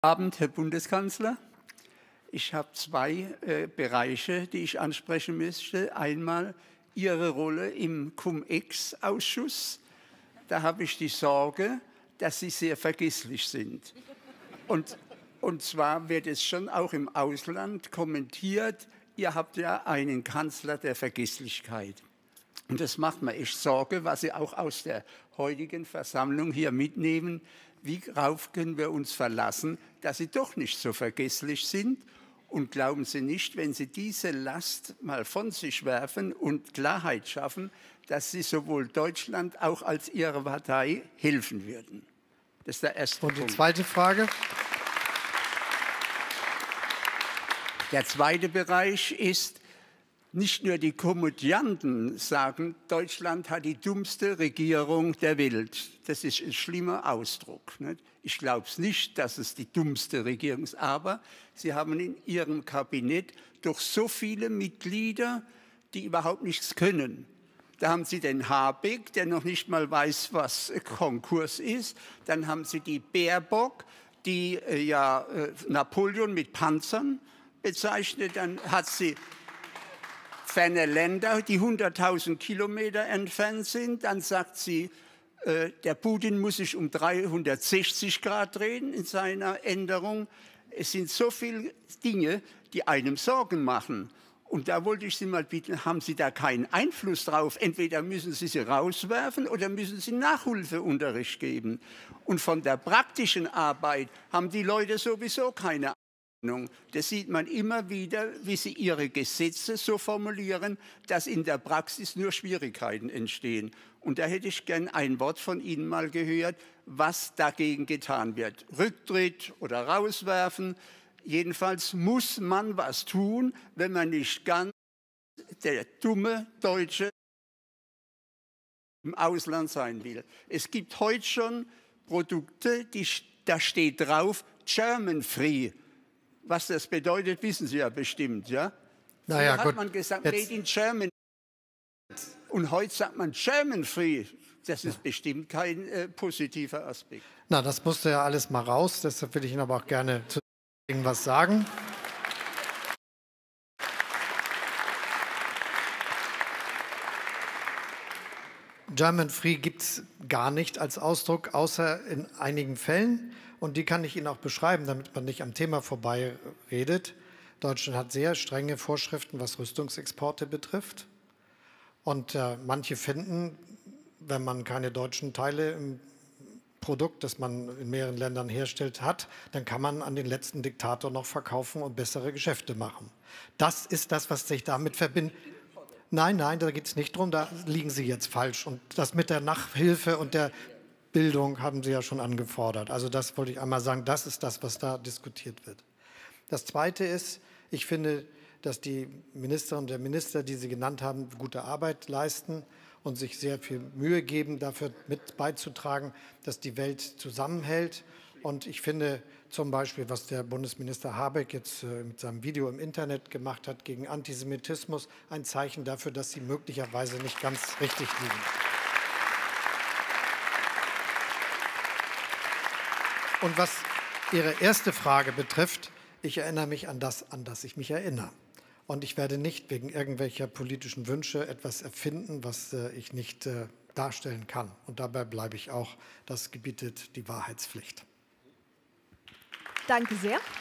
Abend, Herr Bundeskanzler. Ich habe zwei Bereiche, die ich ansprechen möchte. Einmal Ihre Rolle im Cum-Ex-Ausschuss. Da habe ich die Sorge, dass Sie sehr vergesslich sind. Und zwar wird es schon auch im Ausland kommentiert, ihr habt ja einen Kanzler der Vergesslichkeit. Und das macht mir echt Sorge, was Sie auch aus der heutigen Versammlung hier mitnehmen. Worauf können wir uns verlassen, dass Sie doch nicht so vergesslich sind? Und glauben Sie nicht, wenn Sie diese Last mal von sich werfen und Klarheit schaffen, dass Sie sowohl Deutschland auch als Ihre Partei helfen würden? Das ist der erste Punkt. Und die zweite Frage? Der zweite Bereich ist, nicht nur die Komödianten sagen, Deutschland hat die dummste Regierung der Welt. Das ist ein schlimmer Ausdruck. Nicht? Ich glaube es nicht, dass es die dummste Regierung ist, aber sie haben in ihrem Kabinett doch so viele Mitglieder, die überhaupt nichts können. Da haben Sie den Habeck, der noch nicht mal weiß, was Konkurs ist. Dann haben Sie die Baerbock, die Napoleon mit Panzern bezeichnet. Dann hat sie ferne Länder, die 100.000 Kilometer entfernt sind. Dann sagt sie, der Putin muss sich um 360 Grad drehen in seiner Änderung. Es sind so viele Dinge, die einem Sorgen machen. Und da wollte ich Sie mal bitten, haben Sie da keinen Einfluss drauf? Entweder müssen Sie rauswerfen oder müssen Sie Nachhilfeunterricht geben. Und von der praktischen Arbeit haben die Leute sowieso keine Ahnung. Das sieht man immer wieder, wie sie ihre Gesetze so formulieren, dass in der Praxis nur Schwierigkeiten entstehen. Und da hätte ich gern ein Wort von Ihnen mal gehört, was dagegen getan wird. Rücktritt oder rauswerfen. Jedenfalls muss man was tun, wenn man nicht ganz der dumme Deutsche im Ausland sein will. Es gibt heute schon Produkte, da steht drauf, German Free. Was das bedeutet, wissen Sie ja bestimmt, ja? Naja, Früher hat man gesagt, Made in Germany. Und heute sagt man German Free. Das ist bestimmt kein positiver Aspekt. Na, das musste ja alles mal raus. Deshalb will ich Ihnen aber auch gerne zu irgendwas sagen. German Free gibt es gar nicht als Ausdruck, außer in einigen Fällen. Und die kann ich Ihnen auch beschreiben, damit man nicht am Thema vorbei redet. Deutschland hat sehr strenge Vorschriften, was Rüstungsexporte betrifft. Und manche finden, wenn man keine deutschen Teile im Produkt, das man in mehreren Ländern herstellt, hat, dann kann man an den letzten Diktator noch verkaufen und bessere Geschäfte machen. Das ist das, was sich damit verbindet. Nein, nein, da geht es nicht drum, da liegen Sie jetzt falsch. Und das mit der Nachhilfe und der Bildung haben Sie ja schon angefordert. Also das wollte ich einmal sagen, das ist das, was da diskutiert wird. Das Zweite ist, ich finde, dass die Ministerinnen und der Minister, die Sie genannt haben, gute Arbeit leisten und sich sehr viel Mühe geben, dafür mit beizutragen, dass die Welt zusammenhält. Und ich finde zum Beispiel, was der Bundesminister Habeck jetzt mit seinem Video im Internet gemacht hat gegen Antisemitismus, ein Zeichen dafür, dass sie möglicherweise nicht ganz richtig liegen. Und was Ihre erste Frage betrifft, ich erinnere mich an das ich mich erinnere. Und ich werde nicht wegen irgendwelcher politischen Wünsche etwas erfinden, was ich nicht darstellen kann. Und dabei bleibe ich auch. Das gebietet die Wahrheitspflicht. Danke sehr.